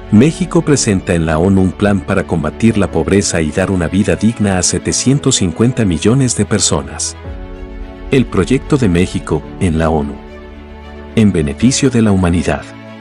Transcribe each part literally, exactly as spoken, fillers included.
México presenta en la ONU un plan para combatir la pobreza y dar una vida digna a setecientos cincuenta millones de personas. El proyecto de México en la ONU. En beneficio de la humanidad.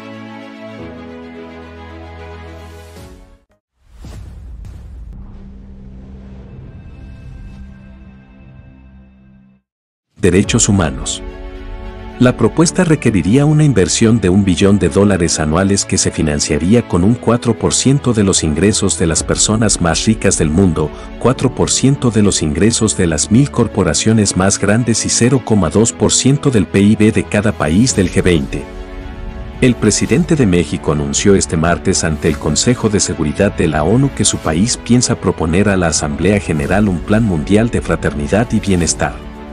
Derechos humanos. La propuesta requeriría una inversión de un billón de dólares anuales que se financiaría con un cuatro por ciento de los ingresos de las personas más ricas del mundo, cuatro por ciento de los ingresos de las mil corporaciones más grandes y cero coma dos por ciento del P I B de cada país del G veinte. El presidente de México anunció este martes ante el Consejo de Seguridad de la ONU que su país piensa proponer a la Asamblea General un plan mundial de fraternidad y bienestar.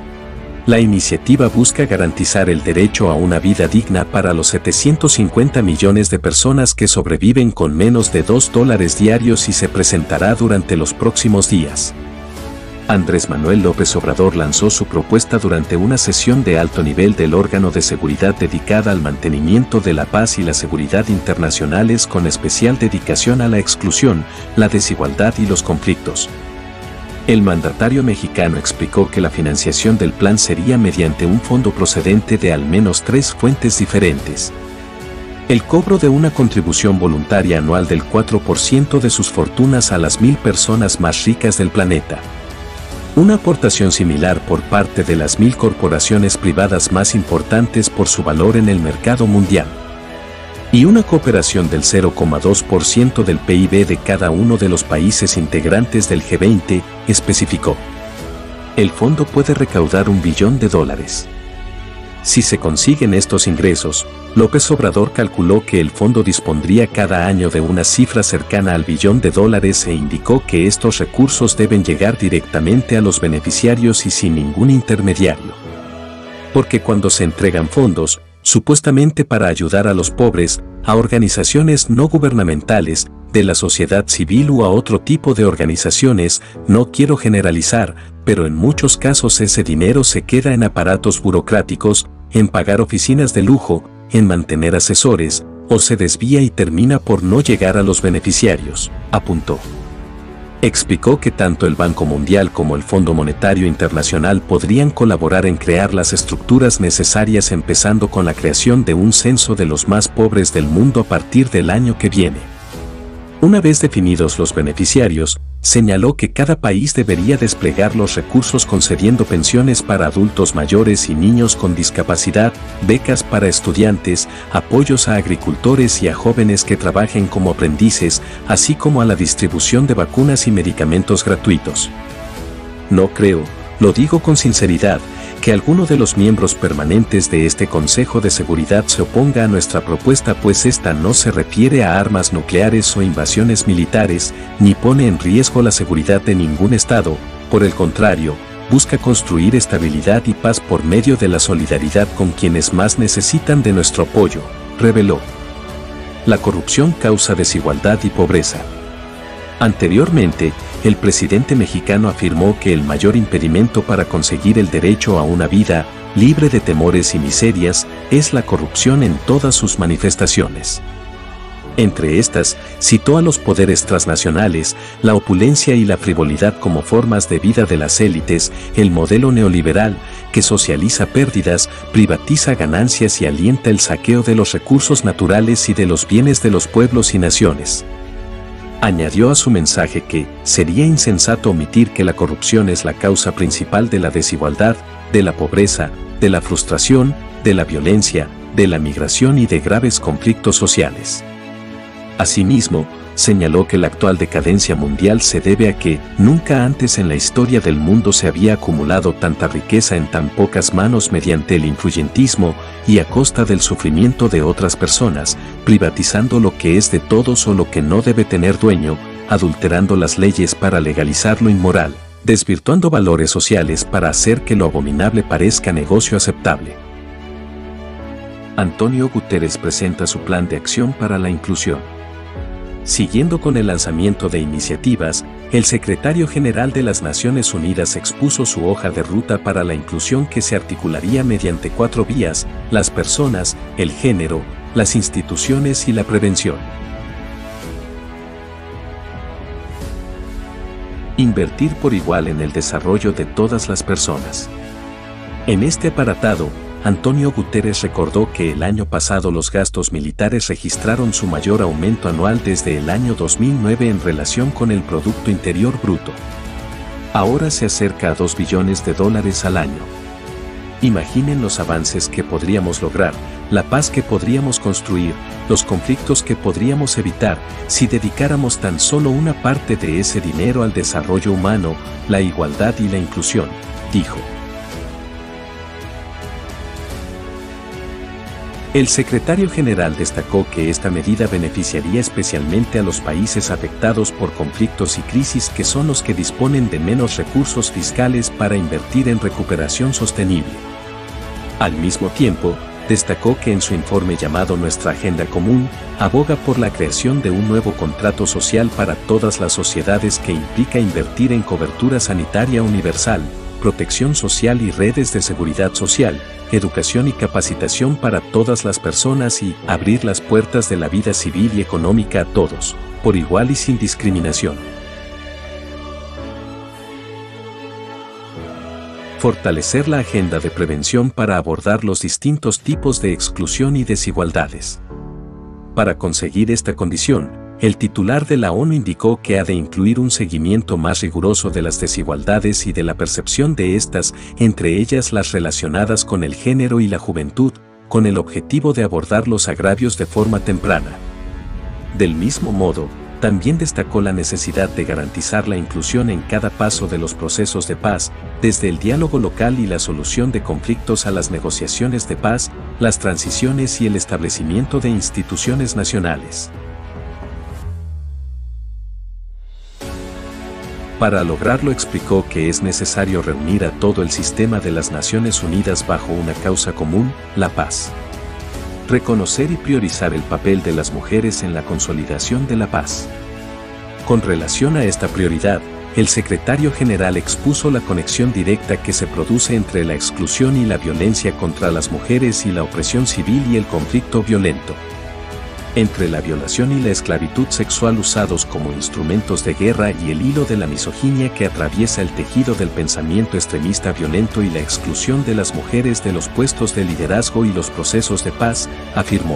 La iniciativa busca garantizar el derecho a una vida digna para los setecientos cincuenta millones de personas que sobreviven con menos de dos dólares diarios y se presentará durante los próximos días. Andrés Manuel López Obrador lanzó su propuesta durante una sesión de alto nivel del órgano de seguridad dedicada al mantenimiento de la paz y la seguridad internacionales con especial dedicación a la exclusión, la desigualdad y los conflictos. El mandatario mexicano explicó que la financiación del plan sería mediante un fondo procedente de al menos tres fuentes diferentes. El cobro de una contribución voluntaria anual del cuatro por ciento de sus fortunas a las mil personas más ricas del planeta. Una aportación similar por parte de las mil corporaciones privadas más importantes por su valor en el mercado mundial. Y una cooperación del cero coma dos por ciento del P I B de cada uno de los países integrantes del G veinte, especificó. El fondo puede recaudar un billón de dólares. Si se consiguen estos ingresos, López Obrador calculó que el fondo dispondría cada año de una cifra cercana al billón de dólares e indicó que estos recursos deben llegar directamente a los beneficiarios y sin ningún intermediario. Porque cuando se entregan fondos, supuestamente para ayudar a los pobres, a organizaciones no gubernamentales, de la sociedad civil u a otro tipo de organizaciones, no quiero generalizar, pero en muchos casos ese dinero se queda en aparatos burocráticos, en pagar oficinas de lujo, en mantener asesores, o se desvía y termina por no llegar a los beneficiarios, apuntó. Explicó que tanto el Banco Mundial como el Fondo Monetario Internacional podrían colaborar en crear las estructuras necesarias empezando con la creación de un censo de los más pobres del mundo a partir del año que viene. Una vez definidos los beneficiarios, señaló que cada país debería desplegar los recursos concediendo pensiones para adultos mayores y niños con discapacidad, becas para estudiantes, apoyos a agricultores y a jóvenes que trabajen como aprendices, así como a la distribución de vacunas y medicamentos gratuitos. No creo, lo digo con sinceridad, que alguno de los miembros permanentes de este Consejo de Seguridad se oponga a nuestra propuesta, pues esta no se refiere a armas nucleares o invasiones militares, ni pone en riesgo la seguridad de ningún Estado, por el contrario, busca construir estabilidad y paz por medio de la solidaridad con quienes más necesitan de nuestro apoyo, reveló. La corrupción causa desigualdad y pobreza. Anteriormente, el presidente mexicano afirmó que el mayor impedimento para conseguir el derecho a una vida libre de temores y miserias es la corrupción en todas sus manifestaciones. Entre estas, citó a los poderes transnacionales, la opulencia y la frivolidad como formas de vida de las élites, el modelo neoliberal, que socializa pérdidas, privatiza ganancias y alienta el saqueo de los recursos naturales y de los bienes de los pueblos y naciones. Añadió a su mensaje que sería insensato omitir que la corrupción es la causa principal de la desigualdad, de la pobreza, de la frustración, de la violencia, de la migración y de graves conflictos sociales. Asimismo, señaló que la actual decadencia mundial se debe a que nunca antes en la historia del mundo se había acumulado tanta riqueza en tan pocas manos mediante el influyentismo y a costa del sufrimiento de otras personas, privatizando lo que es de todos o lo que no debe tener dueño, adulterando las leyes para legalizar lo inmoral, desvirtuando valores sociales para hacer que lo abominable parezca negocio aceptable. Antonio Guterres presenta su plan de acción para la inclusión. Siguiendo con el lanzamiento de iniciativas, el secretario general de las Naciones Unidas expuso su hoja de ruta para la inclusión que se articularía mediante cuatro vías: las personas, el género, las instituciones y la prevención. Invertir por igual en el desarrollo de todas las personas. En este apartado, Antonio Guterres recordó que el año pasado los gastos militares registraron su mayor aumento anual desde el año dos mil nueve en relación con el Producto Interior Bruto. Ahora se acerca a dos billones de dólares al año. Imaginen los avances que podríamos lograr, la paz que podríamos construir, los conflictos que podríamos evitar si dedicáramos tan solo una parte de ese dinero al desarrollo humano, la igualdad y la inclusión, dijo. El secretario general destacó que esta medida beneficiaría especialmente a los países afectados por conflictos y crisis, que son los que disponen de menos recursos fiscales para invertir en recuperación sostenible. Al mismo tiempo, destacó que en su informe llamado Nuestra Agenda Común, aboga por la creación de un nuevo contrato social para todas las sociedades que implica invertir en cobertura sanitaria universal, protección social y redes de seguridad social, educación y capacitación para todas las personas y abrir las puertas de la vida civil y económica a todos, por igual y sin discriminación. Fortalecer la agenda de prevención para abordar los distintos tipos de exclusión y desigualdades. Para conseguir esta condición, el titular de la ONU indicó que ha de incluir un seguimiento más riguroso de las desigualdades y de la percepción de estas, entre ellas las relacionadas con el género y la juventud, con el objetivo de abordar los agravios de forma temprana. Del mismo modo, también destacó la necesidad de garantizar la inclusión en cada paso de los procesos de paz, desde el diálogo local y la solución de conflictos a las negociaciones de paz, las transiciones y el establecimiento de instituciones nacionales. Para lograrlo, explicó que es necesario reunir a todo el sistema de las Naciones Unidas bajo una causa común, la paz. Reconocer y priorizar el papel de las mujeres en la consolidación de la paz. Con relación a esta prioridad, el secretario general expuso la conexión directa que se produce entre la exclusión y la violencia contra las mujeres y la opresión civil y el conflicto violento. Entre la violación y la esclavitud sexual usados como instrumentos de guerra y el hilo de la misoginia que atraviesa el tejido del pensamiento extremista violento y la exclusión de las mujeres de los puestos de liderazgo y los procesos de paz, afirmó.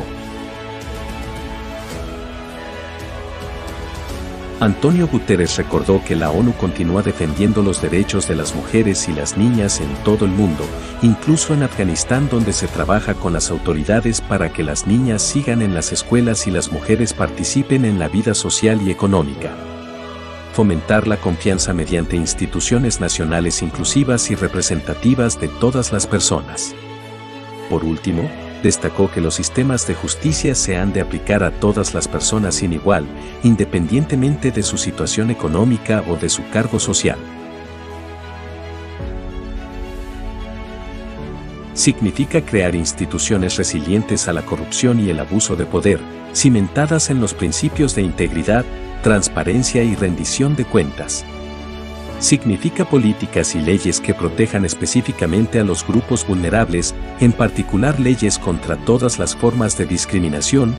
Antonio Guterres recordó que la ONU continúa defendiendo los derechos de las mujeres y las niñas en todo el mundo, incluso en Afganistán, donde se trabaja con las autoridades para que las niñas sigan en las escuelas y las mujeres participen en la vida social y económica. Fomentar la confianza mediante instituciones nacionales inclusivas y representativas de todas las personas. Por último, destacó que los sistemas de justicia se han de aplicar a todas las personas sin igual, independientemente de su situación económica o de su cargo social. Significa crear instituciones resilientes a la corrupción y el abuso de poder, cimentadas en los principios de integridad, transparencia y rendición de cuentas. Significa políticas y leyes que protejan específicamente a los grupos vulnerables, en particular leyes contra todas las formas de discriminación,